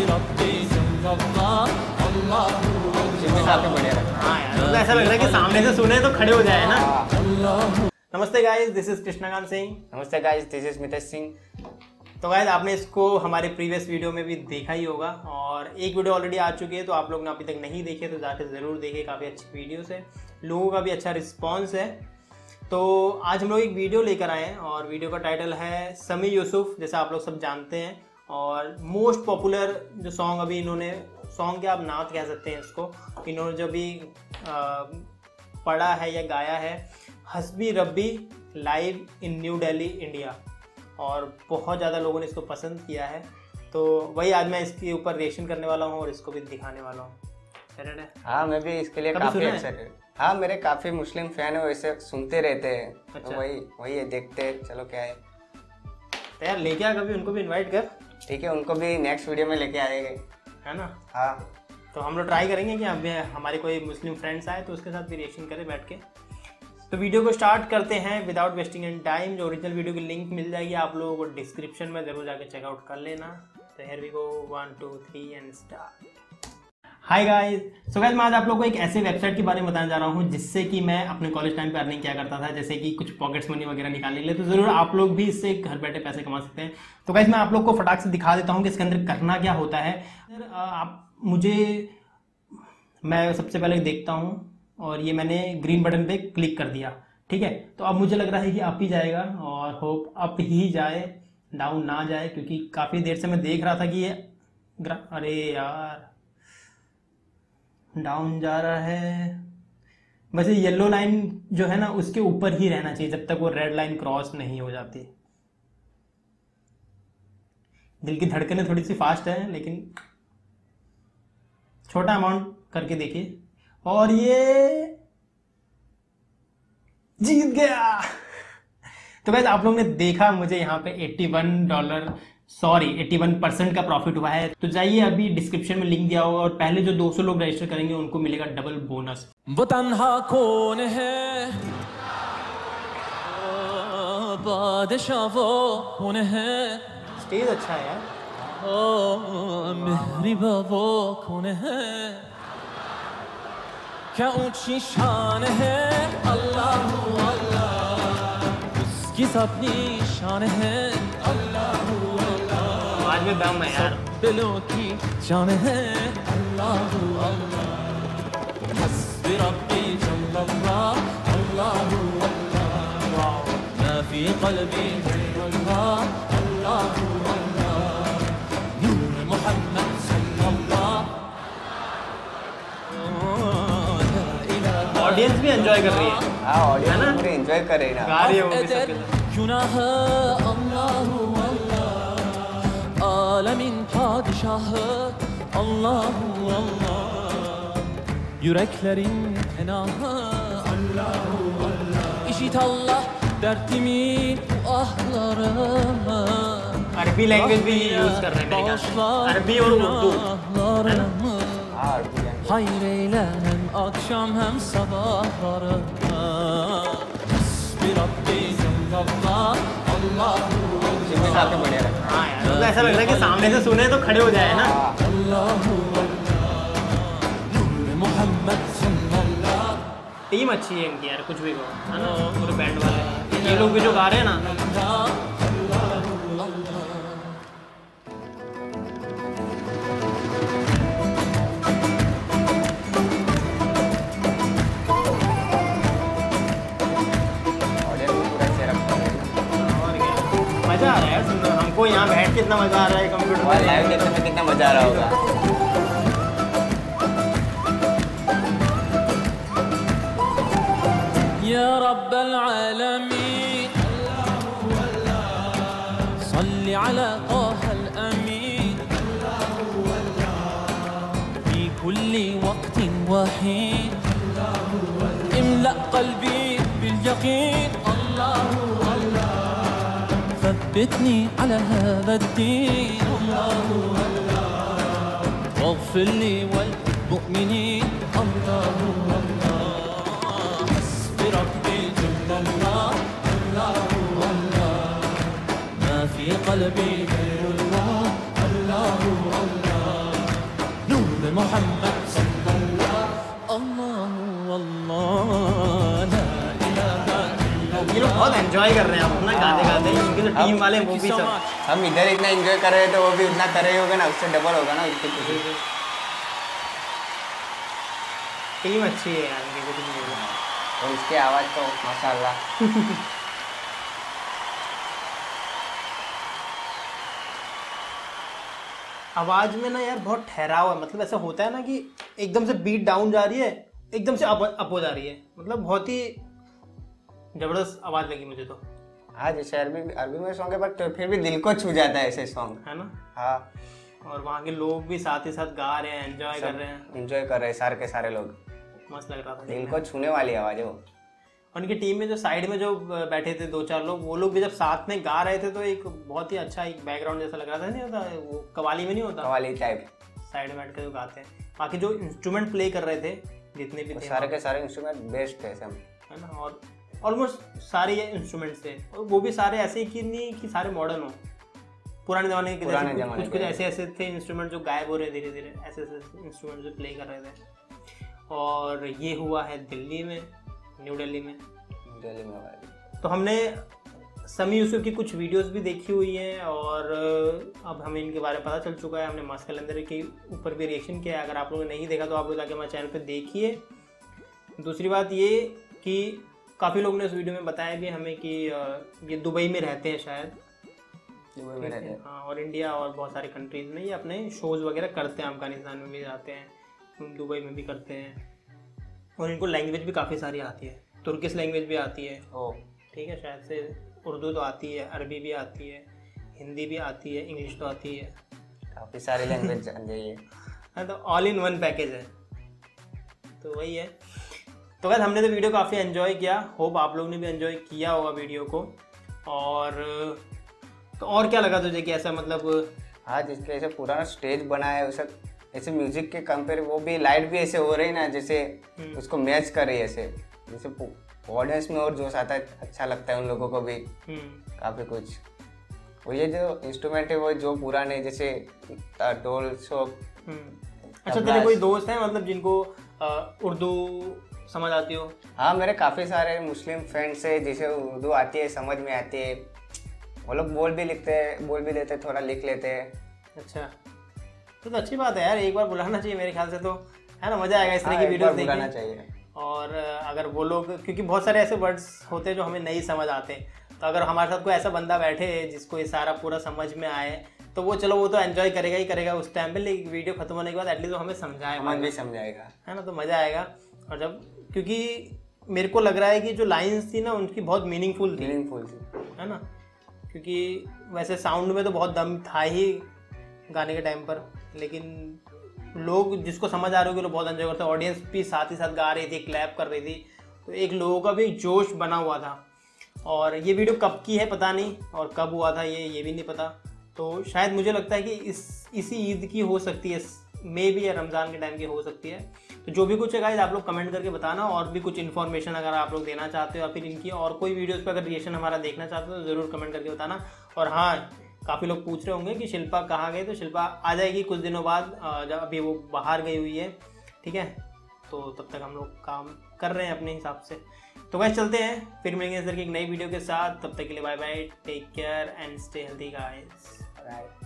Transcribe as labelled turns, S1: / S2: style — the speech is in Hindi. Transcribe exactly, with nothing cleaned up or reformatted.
S1: हाँ यार, मतलब ऐसा लग रहा है कि सामने से सुने तो खड़े हो जाए ना। नमस्ते guys, this is Krishnakant Singh.
S2: नमस्ते guys, this is Mitesh Singh.
S1: तो गाइस, आपने इसको हमारे प्रीवियस वीडियो में भी देखा ही होगा और एक वीडियो ऑलरेडी आ चुकी है, तो आप लोग ने अभी तक नहीं देखे तो जाकर ज़रूर देखें। काफ़ी अच्छी वीडियोस है, लोगों का भी अच्छा रिस्पॉन्स है। तो आज हम लोग एक वीडियो लेकर आए हैं और वीडियो का टाइटल है समी यूसुफ, जैसा आप लोग सब जानते हैं। और मोस्ट पॉपुलर जो सॉन्ग अभी इन्होंने, सॉन्ग के आप नात कह सकते हैं इसको, इन्होंने जो भी आ, पढ़ा है या गाया है, हस्बी रब्बी live in New Delhi India, और बहुत ज़्यादा लोगों ने इसको पसंद किया है। तो वही आज मैं इसके ऊपर रिएक्शन करने वाला हूँ और इसको भी दिखाने वाला हूँ।
S2: हाँ, मैं भी इसके लिए काफ़ी एक्साइटेड। हाँ, मेरे काफ़ी मुस्लिम फैन है, वैसे सुनते रहते हैं। अच्छा। तो वही वही है, देखते हैं चलो क्या है।
S1: तो यार लेके आ, कभी उनको भी इनवाइट कर। ठीक
S2: है, उनको भी नेक्स्ट वीडियो में लेके आएंगे,
S1: है ना।
S2: हाँ,
S1: तो हम लोग ट्राई करेंगे कि अब हमारे कोई मुस्लिम फ्रेंड्स आए तो उसके साथ भी रिएक्शन करें बैठ के। तो वीडियो को स्टार्ट करते हैं विदाउट वेस्टिंग एनी टाइम। जो ओरिजिनल वीडियो की लिंक मिल जाएगी आप लोगों को डिस्क्रिप्शन में, ज़रूर जाके चेकआउट कर लेना। तो here we go, one two three and start. Hi guys, so guys मैं आज आप लोगों को एक ऐसे वेबसाइट के बारे में बताने जा रहा हूँ जिससे कि मैं अपने कॉलेज टाइम पे अर्निंग किया करता था, जैसे कि कुछ पॉकेट्स मनी वगैरह निकालने के लिए। तो ज़रूर आप लोग भी इससे घर बैठे पैसे कमा सकते हैं। तो गाइस मैं आप लोग को फटाक से दिखा देता हूँ कि इसके अंदर करना क्या होता है। आप मुझे, मैं सबसे पहले देखता हूँ और ये मैंने ग्रीन बटन पे क्लिक कर दिया, ठीक है। तो अब मुझे लग रहा है कि अप ही जाएगा और होप अप ही जाए, डाउन ना जाए, क्योंकि काफ़ी देर से मैं देख रहा था कि ये, अरे यार डाउन जा रहा है। वैसे येलो लाइन जो है ना उसके ऊपर ही रहना चाहिए जब तक वो रेड लाइन क्रॉस नहीं हो जाती। दिल की धड़कनें थोड़ी सी फास्ट है, लेकिन छोटा अमाउंट करके देखिए और ये जीत गया। तो वैसे आप लोगों ने देखा, मुझे यहाँ पे इक्यासी डॉलर सॉरी इक्यासी परसेंट का प्रॉफिट हुआ है। तो जाइए, अभी डिस्क्रिप्शन में लिंक दिया होगा और पहले जो दो सौ लोग रजिस्टर करेंगे उनको मिलेगा डबल बोनस। वो तन्हा कौन है, बादशाह वो कौन है। स्टेज अच्छा है यार। ओ मेहरिबा वो कौन है, क्या ऊंची शान है। अल्लाह अल्लाह, उसकी सबनी शान है। अल्लाह अल्लाह, आज में दम है यार, दिलों की जान है। अल्लाह अल्लाह, हस्बी रब्बी जल्लल्लाह। अल्लाह अल्लाह, मा फी क़ल्बी गैरुल्लाह। अल्लाह अल्लाह, नूर मुहम्मद सल्लल्लाह। ऑडियंस भी एंजॉय कर रही है।
S2: हाँ, ऑडियंस पूरे एंजॉय कर रही है, गा रही है वो भी सबके साथ।
S1: गुनाह अल्लाह अल्लाह, आलमीन padişah Allah Allah, yüreklerin enahı Allah Allah, işit Allah dertimin ahlarımı। अरबी लैंग्वेज भी यूज कर रहे हैं मेरे ख्याल, अरबी और Urdu. Hayır eylem hem akşam hem sabahlarına, bir Rabbi Allah Allah। हाँ यार, मतलब ऐसा लग रहा है कि सामने से सुने तो खड़े हो जाए ना। टीम अच्छी है इनकी यार, कुछ भी कहो, है ना। पूरे बैंड वाले ये लोग भी जो गा रहे हैं ना। मजा आ रहा है सुनना, हमको यहाँ बैठ के इतना मजा आ रहा है। कंप्यूटर पर
S2: लाइव देखने में कितना मजा आ रहा होगा।
S1: या रब्बल आलमीन, अल्लाहु अल्लाह, सल्ली अला ताहल अमीन। अल्लाहु अल्लाह, फी कुल्ली वक्तिन व हीन। अल्लाहु अल्लाह, इमला क़ल्बी बिल यकीन। अल्लाहु अल्लाह, ثبتني على هذا الدين। الله الله، واغفر لي والمؤمنين। الله الله، حسبي ربي جل الله। الله الله، ما في قلبي غير الله. الله الله، ये लोग बहुत एंजॉय कर रहे हैं अपना गाने गाते हैं, उनके जो टीम वाले वो भी सब।
S2: हम इधर इतना एंजॉय कर रहे हैं तो वो भी उतना कर रहे होगा ना, उससे डबल होगा ना उसकी खुशी।
S1: टीम अच्छी है यार इनकी, कुछ नहीं होगा।
S2: और इसकी आवाज़ तो माशाल्लाह।
S1: आवाज में ना यार बहुत ठहराव है, मतलब ऐसा होता है ना कि एकदम से बीट डाउन जा रही है, एकदम से अप अप हो जा रही है, मतलब बहुत ही जबरदस्त आवाज लगी मुझे तो।
S2: हाँ जैसे अरबी अरबी में सॉन्ग है बट तो फिर भी दिल को छू जाता है ऐसे सॉन्ग,
S1: है ना।
S2: हाँ
S1: और वहाँ के लोग भी साथ ही साथ गा रहे हैं, एंजॉय कर रहे हैं,
S2: एंजॉय कर रहे हैं सारे के सारे लोग।
S1: मस्त लग रहा था,
S2: दिल को छूने वाली आवाज है वो।
S1: और उनकी टीम में जो साइड में जो बैठे थे दो चार लोग, वो लोग भी जब साथ में गा रहे थे तो एक बहुत ही अच्छा एक बैकग्राउंड जैसा लग रहा था, नहीं होता वो कवाली में नहीं होता,
S2: कवाली टाइप
S1: साइड में बैठ कर जो गाते हैं। बाकी जो इंस्ट्रूमेंट प्ले कर रहे थे जितने भी थे,
S2: सारे के सारे इंस्ट्रूमेंट बेस्ट थे सब,
S1: है ना। और ऑलमोस्ट सारे ये इंस्ट्रूमेंट्स थे, और वो भी सारे ऐसे कि नहीं कि सारे मॉडर्न हो, पुराने जमाने के
S2: पुराने
S1: जैसे
S2: जमाने
S1: कुछ कुछ ऐसे ऐसे थे इंस्ट्रूमेंट जो गायब हो रहे धीरे धीरे, ऐसे ऐसे इंस्ट्रूमेंट जो प्ले कर रहे थे। और ये हुआ है दिल्ली में, न्यू दिल्ली में।
S2: दिल्ली में वाली
S1: तो हमने समी यूसुफ की कुछ वीडियोस भी देखी हुई हैं, और अब हमें इनके बारे में पता चल चुका है। हमने मास कैलेंडर के ऊपर भी रिएक्शन किया है, अगर आप लोगों ने नहीं देखा तो आप लोग जाके हमारे चैनल पे देखिए। दूसरी बात ये कि काफ़ी लोग ने उस वीडियो में बताया भी हमें कि ये दुबई में रहते हैं शायद,
S2: दुबई में रहते हैं,
S1: हाँ, और इंडिया और बहुत सारे कंट्रीज़ में ये अपने शोज़ वगैरह करते हैं, अफगानिस्तान में भी जाते हैं, दुबई में भी करते हैं, और इनको लैंग्वेज भी काफ़ी सारी आती है, तुर्किश लैंग्वेज भी आती है,
S2: ओ
S1: ठीक है, शायद से उर्दू तो आती है, अरबी भी आती है, हिंदी भी आती है, इंग्लिश तो आती है,
S2: काफ़ी सारी लैंग्वेज जान जाइए।
S1: हाँ, तो ऑल इन वन पैकेज है, तो वही है। तो वैसे हमने तो वीडियो काफ़ी एंजॉय किया, होप आप लोग ने भी एंजॉय किया होगा वीडियो को। और तो और क्या लगा तुझे कि ऐसा मतलब,
S2: हाँ जिसके ऐसे पुराना स्टेज बना है वैसे, ऐसे म्यूजिक के कंपेयर वो भी लाइट भी ऐसे हो रही ना, जैसे उसको मैच कर रही है ऐसे, जैसे ऑडियंस में और जोश आता है, अच्छा लगता है उन लोगों को भी काफ़ी कुछ। वो ये जो इंस्ट्रूमेंट है वो जो पुराने जैसे ढोल शोक।
S1: अच्छा तेरे कोई दोस्त हैं मतलब जिनको उर्दू समझ आती हो?
S2: हाँ मेरे काफ़ी सारे मुस्लिम फ्रेंड्स है जिसे उर्दू आती है, समझ में आती है, वो लोग बोल भी लिखते हैं, बोल भी लेते हैं, थोड़ा लिख लेते हैं।
S1: अच्छा तो, तो अच्छी बात है यार, एक बार बुलाना चाहिए मेरे ख्याल से, तो है ना, मज़ा आएगा इस तरह की वीडियो देखने
S2: चाहिए।
S1: और अगर वो लोग, क्योंकि बहुत सारे ऐसे वर्ड्स होते हैं जो हमें नहीं समझ आते, तो अगर हमारे साथ कोई ऐसा बंदा बैठे जिसको ये सारा पूरा समझ में आए तो वो चलो वो तो एंजॉय करेगा ही करेगा उस टाइम पे, लेकिन वीडियो खत्म होने के बाद एटलीस्ट वो हमें समझाए,
S2: हमें भी समझाएगा,
S1: है ना, तो मज़ा आएगा। और जब, क्योंकि मेरे को लग रहा है कि जो लाइंस थी ना उनकी बहुत मीनिंगफुल थी,
S2: मीनिंगफुल थी,
S1: है ना, क्योंकि वैसे साउंड में तो बहुत दम था ही गाने के टाइम पर, लेकिन लोग जिसको समझ आ रहे हो कि बहुत एंजॉय करते, ऑडियंस भी साथ ही साथ गा रही थी, क्लैप कर रही थी, तो एक लोगों का भी जोश बना हुआ था। और ये वीडियो कब की है पता नहीं, और कब हुआ था ये ये भी नहीं पता, तो शायद मुझे लगता है कि इस इसी ईद की हो सकती है, मे भी, या रमज़ान के टाइम की हो सकती है। तो जो भी कुछ है गाइस आप लोग कमेंट करके बताना, और भी कुछ इन्फॉर्मेशन अगर आप लोग देना चाहते हो, या फिर इनकी और कोई वीडियोज़ पर अगर रिएक्शन हमारा देखना चाहते हो तो ज़रूर कमेंट करके बताना। और हाँ, काफ़ी लोग पूछ रहे होंगे कि शिल्पा कहाँ गए, तो शिल्पा आ जाएगी कुछ दिनों बाद, जब अभी वो बाहर गई हुई है, ठीक है, तो तब तक हम लोग काम कर रहे हैं अपने हिसाब से। तो गाइस चलते हैं, फिर मिलेंगे इस तरह की एक नई वीडियो के साथ, तब तक के लिए bye bye, take care and stay healthy guys.